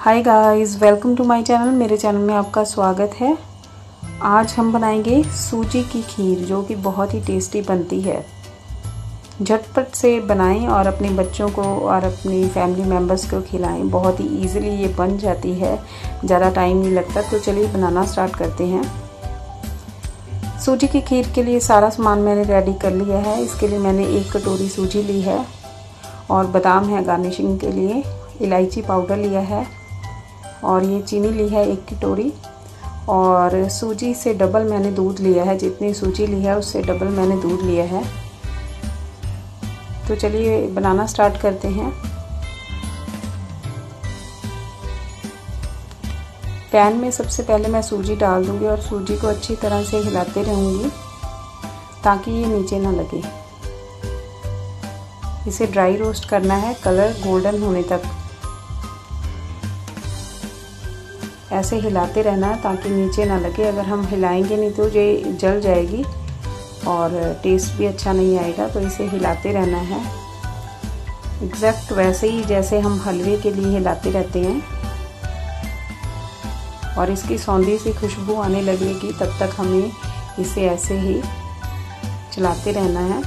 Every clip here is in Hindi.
Hi guys, welcome to my channel. मेरे चैनल में आपका स्वागत है। आज हम बनाएंगे सूजी की खीर, जो कि बहुत ही टेस्टी बनती है। झटपट से बनाएं और अपने बच्चों को और अपनी फैमिली मेम्बर्स को खिलाएं। बहुत ही इजीली ये बन जाती है, ज़्यादा टाइम नहीं लगता। तो चलिए बनाना स्टार्ट करते हैं। सूजी की खीर के लिए सारा सामान मैंने रेडी कर लिया है। इसके लिए मैंने 1 कटोरी सूजी ली है और बादाम है गार्निशिंग के लिए। इलायची पाउडर लिया है और ये चीनी ली है 1 कटोरी। और सूजी से डबल मैंने दूध लिया है। जितनी सूजी ली है उससे डबल मैंने दूध लिया है। तो चलिए बनाना स्टार्ट करते हैं। पैन में सबसे पहले मैं सूजी डाल दूंगी और सूजी को अच्छी तरह से हिलाते रहूंगी ताकि ये नीचे ना लगे। इसे ड्राई रोस्ट करना है, कलर गोल्डन होने तक। ऐसे हिलाते रहना है ताकि नीचे ना लगे। अगर हम हिलाएंगे नहीं तो ये जल जाएगी और टेस्ट भी अच्छा नहीं आएगा। तो इसे हिलाते रहना है, एग्जैक्ट वैसे ही जैसे हम हलवे के लिए हिलाते रहते हैं। और इसकी सौंधी सी खुशबू आने लगेगी, तब तक हमें इसे ऐसे ही चलाते रहना है।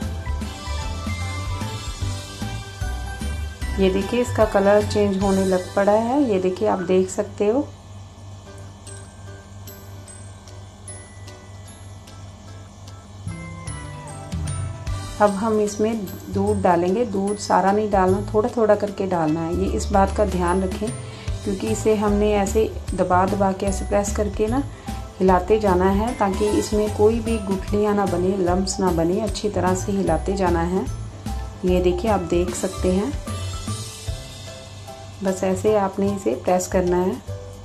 ये देखिए इसका कलर चेंज होने लग पड़ा है। ये देखिए, आप देख सकते हो। अब हम इसमें दूध डालेंगे। दूध सारा नहीं डालना, थोड़ा थोड़ा करके डालना है। ये इस बात का ध्यान रखें क्योंकि इसे हमने ऐसे दबा दबा के ऐसे प्रेस करके ना हिलाते जाना है ताकि इसमें कोई भी गुठलियाँ ना बने, लम्प्स ना बने। अच्छी तरह से हिलाते जाना है। ये देखिए, आप देख सकते हैं। बस ऐसे आपने इसे प्रेस करना है।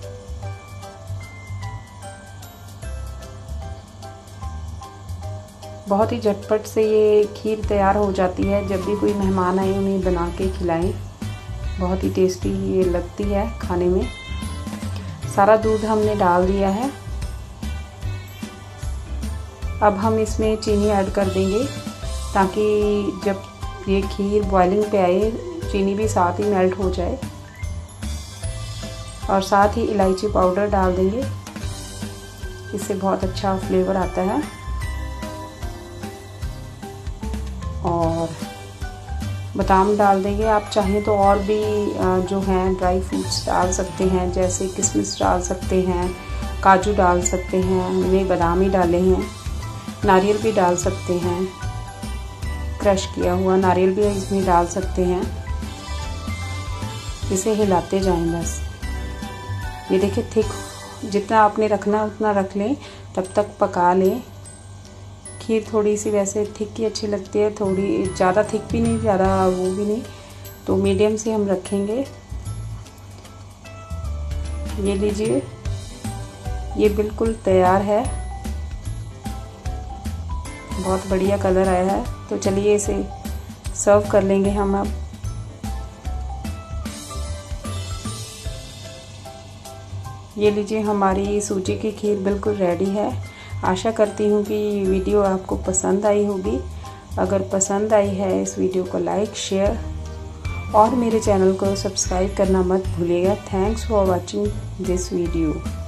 बहुत ही झटपट से ये खीर तैयार हो जाती है। जब भी कोई मेहमान आए उन्हें बना के खिलाएं। बहुत ही टेस्टी ये लगती है खाने में। सारा दूध हमने डाल दिया है। अब हम इसमें चीनी ऐड कर देंगे ताकि जब ये खीर बॉइलिंग पे आए चीनी भी साथ ही मेल्ट हो जाए। और साथ ही इलायची पाउडर डाल देंगे, इससे बहुत अच्छा फ्लेवर आता है। और बादाम डाल देंगे। आप चाहें तो और भी जो हैं ड्राई फ्रूट्स डाल सकते हैं, जैसे किशमिश डाल सकते हैं, काजू डाल सकते हैं। हमने बादाम ही डाले हैं। नारियल भी डाल सकते हैं, क्रश किया हुआ नारियल भी इसमें डाल सकते हैं। इसे हिलाते जाएं बस। ये देखिए, थिक जितना आपने रखना उतना रख लें, तब तक पका लें। खीर थोड़ी सी वैसे थिक ही अच्छी लगती है, थोड़ी ज़्यादा थिक भी नहीं, ज़्यादा वो भी नहीं। तो मीडियम से हम रखेंगे। ये लीजिए, ये बिल्कुल तैयार है। बहुत बढ़िया कलर आया है। तो चलिए इसे सर्व कर लेंगे हम अब। ये लीजिए, हमारी सूजी की खीर बिल्कुल रेडी है। आशा करती हूँ कि वीडियो आपको पसंद आई होगी। अगर पसंद आई है इस वीडियो को लाइक, शेयर और मेरे चैनल को सब्सक्राइब करना मत भूलिएगा। Thanks for watching this video.